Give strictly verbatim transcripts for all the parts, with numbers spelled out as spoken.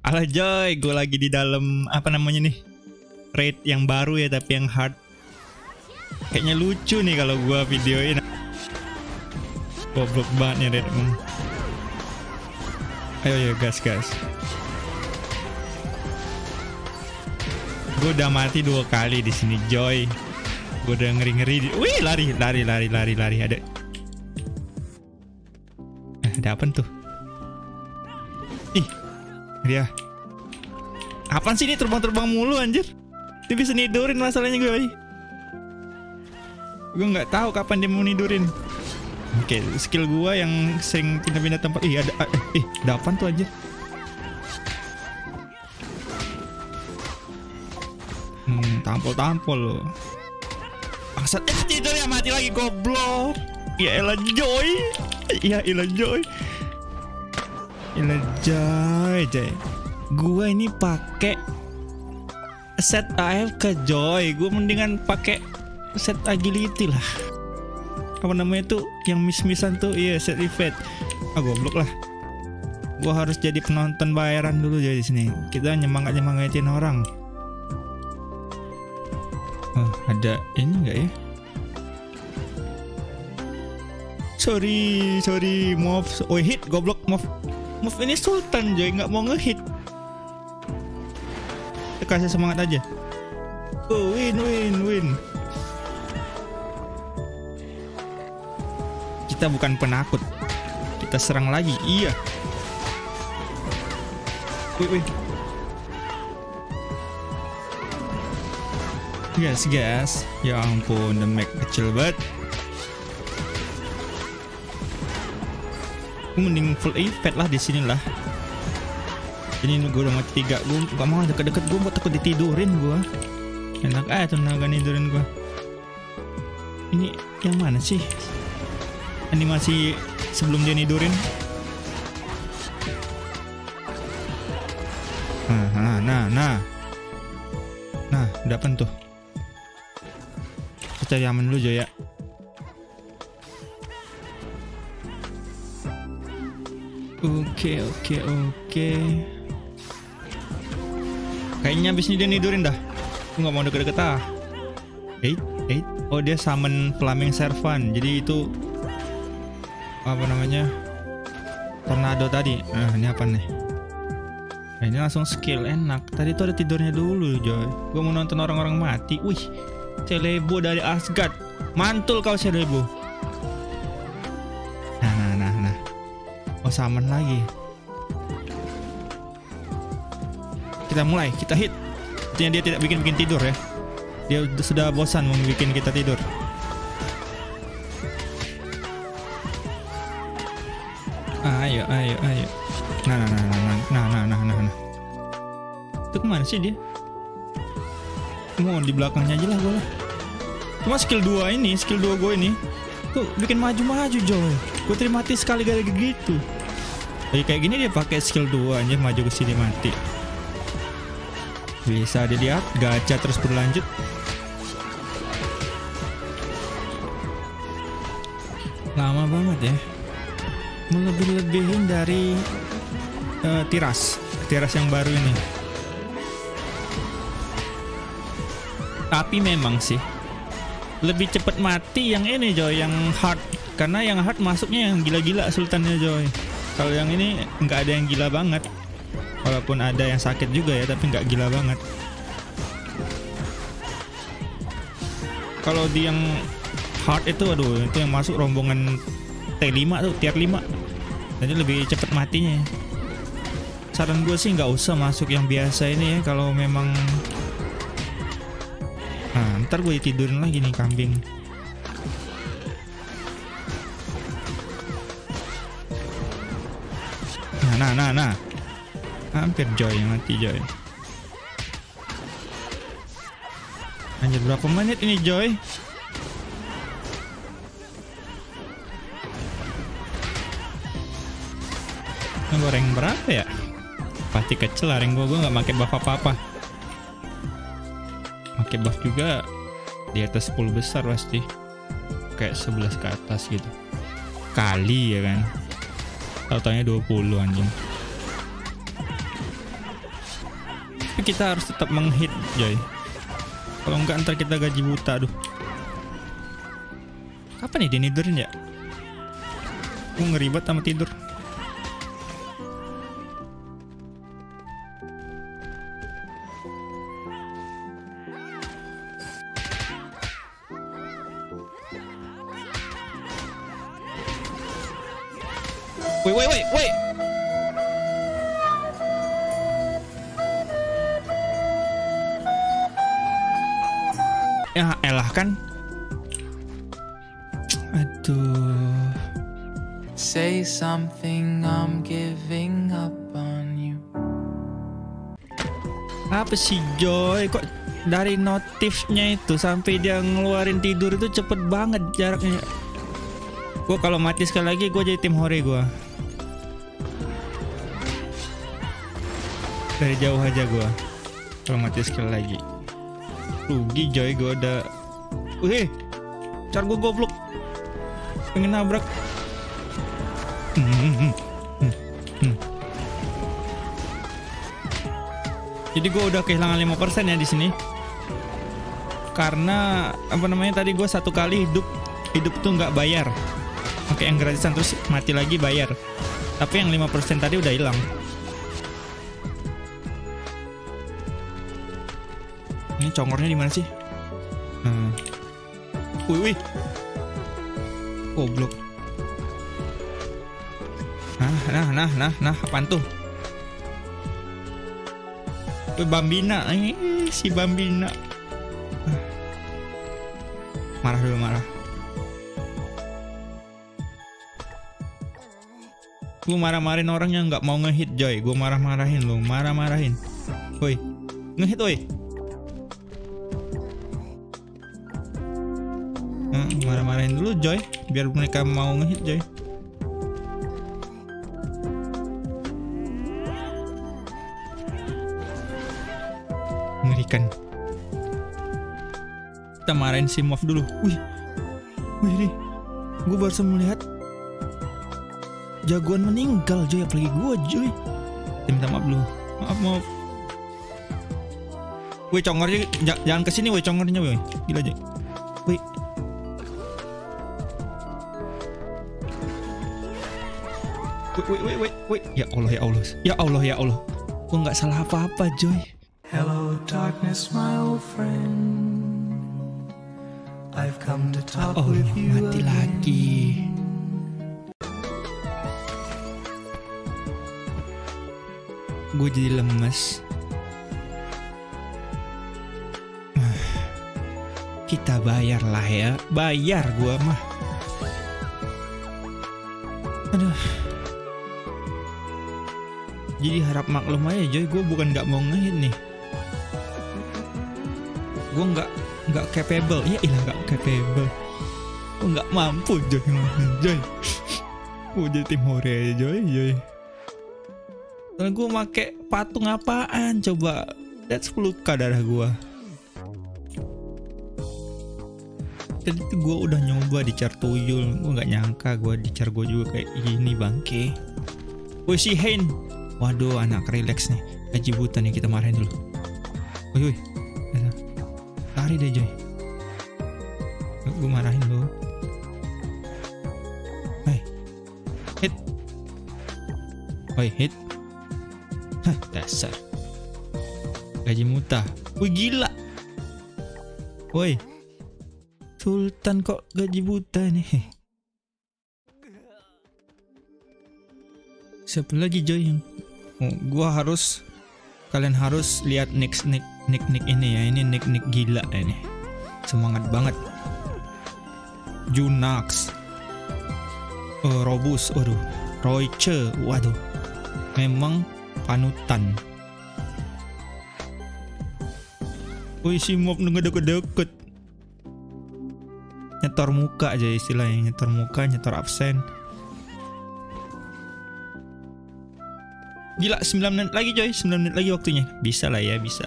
Alah Joy, gue lagi di dalam apa namanya nih, raid yang baru ya tapi yang hard. Kayaknya lucu nih kalau gue videoin. Goblok banget nih raid. Ayo ya gas gas. Gue udah mati dua kali di sini Joy. Gue udah ngeri ngeri. Wih lari lari lari lari lari ada. Eh, ada apa tuh? Ih, dia. Apaan sih ini terbang-terbang mulu anjir? Dia bisa nidurin masalahnya gue. Gue nggak tahu kapan dia mau nidurin. Oke, okay, skill gue yang sering pindah-pindah tempat. Ih ada, eh, ih, ada apaan tuh anjir? Hmm, tampol-tampol loh. Bangsat, eh tidur ya mati lagi goblok. Ya elah Joy. Ya elah Joy. Elah Joy, Joy. Gua ini pakai set A F K Joy. Gua mendingan pakai set agility lah. Apa namanya tuh yang miss-missan tuh? Iya, set evade. Ah goblok lah. Gua harus jadi penonton bayaran dulu jadi di sini. Kita nyemangat-nyemangatin orang. Oh, ada ini enggak ya? Sorry, sorry, move. Oh, hit goblok move. Move ini Sultan Joy, nggak mau ngehit. Kasih semangat aja. Oh, win, win, win. Kita bukan penakut. Kita serang lagi. Iya. Wih, wih. Gas, gas. Ya ampun, damage kecil banget. Gue mending full evade lah di sini lah. Ini gue udah mati tiga. Gue gak mau deket-deket. Gue takut ditidurin gue. Enak aja tenaga nidurin gue. Ini yang mana sih? Animasi sebelum dia nidurin. Nah, nah, nah, nah. Nah, udah apa tuh? Kita cari aman dulu Jo ya. Oke, oke, oke. Kayaknya abis ini dia nidurin dah. Gue gak mau deket-deket ah. Eight, eight. Oh dia summon Flaming Servant. Jadi itu apa namanya? Tornado tadi. Nah ini apa nih? Nah ini langsung skill enak. Tadi tuh ada tidurnya dulu Joy. Gue mau nonton orang-orang mati. Wih, Celebo dari Asgard. Mantul kau Celebo. Nah, nah, nah, nah. Oh summon lagi. Kita mulai, kita hit. Artinya dia tidak bikin-bikin tidur ya. Dia sudah bosan membuat kita tidur. Ayo, ayo, ayo. Nah, nah, nah, nah, nah, nah, nah, nah, nah. Itu kemana sih dia? Mau di belakangnya aja lah gue lah. Cuma skill dua ini, skill dua gue ini tuh bikin maju-maju Joy. Gue terima mati sekali gara-gara gitu. Jadi kayak gini dia pakai skill dua aja maju ke sini mati. Bisa dilihat gacha terus berlanjut. Lama banget ya. Melebih-lebihin dari uh, tiras tiras yang baru ini. Tapi memang sih lebih cepat mati yang ini Joy, yang hard. Karena yang hard masuknya yang gila-gila sultannya Joy. Kalau yang ini nggak ada yang gila banget. Walaupun ada yang sakit juga ya, tapi nggak gila banget. Kalau di yang hard itu, aduh, itu yang masuk rombongan T lima tuh, tier lima. Jadi lebih cepet matinya. Saran gue sih nggak usah masuk yang biasa ini ya, kalau memang. Nah, ntar gue tidurin lagi nih kambing. Nah, nah, nah, nah. Hampir Joy yang mati Joy. Anjir berapa menit ini Joy? Gue rank berapa ya? Pasti kecil lah rank gue. Gue gak pakai buff apa-apa. Pakai buff juga di atas sepuluh besar pasti. Kayak sebelas ke atas gitu. Kali ya kan. Tau-taunya dua puluh anjing. Tapi kita harus tetap menghit, Joy. Kalau enggak ntar kita gaji buta, aduh. Kapan nih dia nidurin ya? Gue ngeribet sama tidur. Wait, wait, wait, wait. Ya elah kan. Aduh. Say something, I'm giving up on you. Apa sih Joy? Kok dari notifnya itu sampai dia ngeluarin tidur itu cepet banget jaraknya. Gue kalau mati sekali lagi gue jadi tim hore gue. Dari jauh aja gue. Kalau mati sekali lagi. Rugi Joy, gue udah. Wih, car gue goblok. Pengen nabrak. Hmm, hmm, hmm, hmm. Jadi gue udah kehilangan lima persen ya di sini. Karena apa namanya tadi gue satu kali hidup hidup tuh nggak bayar. Oke, yang gratisan terus mati lagi bayar. Tapi yang lima persen tadi udah hilang. Ini congornya di mana sih? Hmm. Wih, wih. Goblok. Nah, nah, nah, nah, nah, apaan tuh? Wih, Bambina, eh, si Bambina. Marah dulu, marah. Gue marah-marahin orang yang nggak mau ngehit Joy. Gue marah-marahin lu, marah-marahin. Woi, ngehit woi. Hmm, marah-marahin dulu Joy, biar mereka mau ngehit Joy. Ngerikan. Kita marahin si Mof dulu. Wih, wih nih, gue baru melihat jagoan meninggal Joy, apalagi gue Joy. Minta maaf dulu, maaf maaf. Wih congornya, jangan kesini wih congornya wih, gila Joy. Wih. Wait, wait, wait, wait, wait. Ya Allah, ya Allah, ya Allah, ya Allah. Gue nggak salah apa-apa, Joy. Hello, darkness, my old friend. I've come to talk Oh, with you mati again. lagi. Gue jadi lemes. Kita bayar lah ya, bayar gue mah. Aduh. Jadi harap maklum aja Joy, gue bukan nggak mau ngehit nih. Gue nggak nggak capable, ya ilah nggak capable. Gue nggak mampu Joy, Joy. Gue jadi tim hore aja Joy, Joy. Soalnya gue make patung apaan coba? Lihat sepuluh k darah gue. Tadi tuh gue udah nyoba di char tuyul, gue nggak nyangka gue di char gue juga kayak gini bangke. Woi si Hein. Waduh, anak relax nih. Gaji buta nih, kita marahin dulu. Woi, woi. Lari deh, Joy. Gue marahin lu. Hei. Hit. Woi, hit. Hah, dasar. Gaji buta. Woi, gila. Woi. Sultan kok gaji buta nih. Siapa lagi Joy yang oh, gua harus kalian harus lihat nick nick nick nick ini ya, ini nick nick gila ini, semangat banget. Junax, oh, Robus, waduh, Royce, waduh, memang panutan. Wih si Mob nggak deket-deket, nyetor muka aja istilahnya, nyetor muka, nyetor absen. Gila, sembilan menit lagi Joy, sembilan menit lagi waktunya. Bisa lah ya, bisa.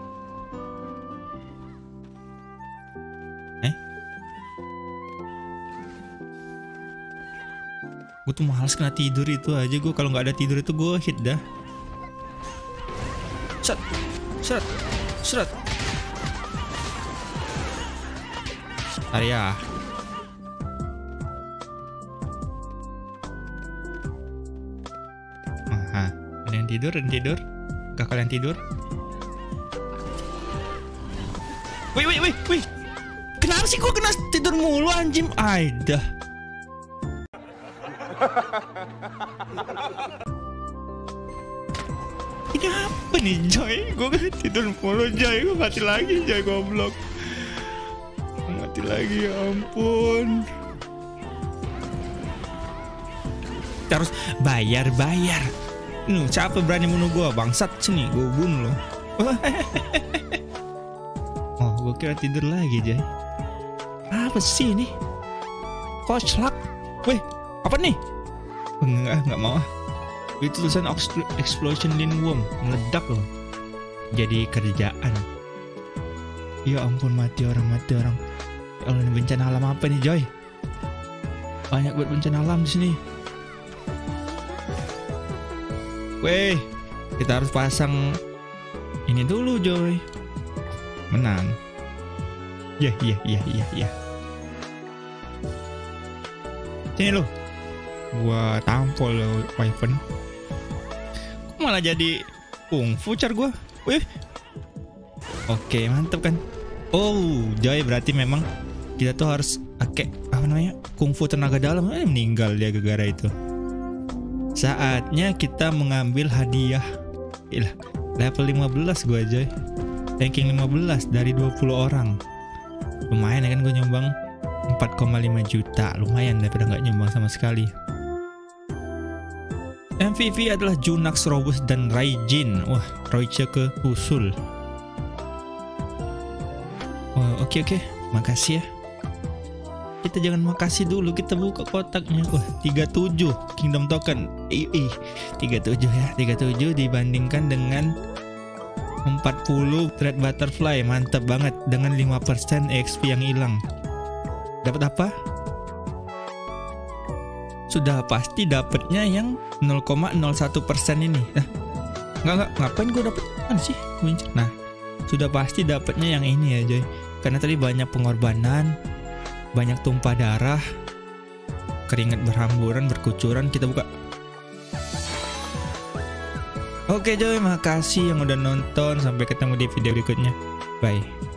Eh? Gue tuh males kena tidur itu aja. Gue kalau nggak ada tidur itu gue hit dah. Set. Seret. Seret. Area. Aha. Ada yang tidur, ada yang tidur. Gak kalian tidur? Wih, wih, wih, wih. Kenapa sih gua kena tidur mulu anjing? Aidah. Ini apa nih Joy? Gue kan tidur mulu Joy. Gue mati lagi Joy, goblok. Mati lagi, ya ampun. Kita harus bayar-bayar. Nuh, siapa berani bunuh gue? Bangsat, sini gue bunuh lo. Oh, gue kira tidur lagi Joy. Apa sih ini? Koclak. Weh, apa nih? Enggak, enggak mau ah. Itu tulisan explosion lindworm, meledak loh. Jadi kerjaan. Ya ampun, mati orang, mati orang. Kalau ini bencana alam apa nih Joy? Banyak buat bencana alam di sini. Weh, kita harus pasang ini dulu Joy. Menang. Ya, ya, ya, ya, ya. Sini lo. Gua tampol lo, Wyvern. Kok malah jadi kungfu car gua? Wih. Oke, mantep kan? Oh, Joy, berarti memang kita tuh harus pakai apa namanya? Kungfu tenaga dalam. Eh, meninggal dia gara-gara itu. Saatnya kita mengambil hadiah. Ilah, level lima belas gua Joy. Ranking lima belas dari dua puluh orang. Lumayan ya kan, gue nyumbang empat koma lima juta. Lumayan daripada nggak nyumbang sama sekali. M V P adalah Junax, Robus, dan Raijin. Wah, Roiche ke usul. Oh, oke okay, oke, okay. Makasih ya. Kita jangan makasih dulu, kita buka kotaknya. Wah, tiga puluh tujuh Kingdom Token. Ih, ih, tiga puluh tujuh ya, tiga puluh tujuh dibandingkan dengan empat puluh Thread Butterfly. Mantap banget, dengan lima persen E X P yang hilang. Dapat apa? Sudah pasti dapatnya yang nol koma nol satu persen ini. Nah, nggak nggak ngapain gue dapet mana sih? Nah, sudah pasti dapatnya yang ini ya Joy. Karena tadi banyak pengorbanan, banyak tumpah darah, keringat berhamburan, berkucuran. Kita buka. Oke Joy, makasih yang udah nonton. Sampai ketemu di video berikutnya. Bye.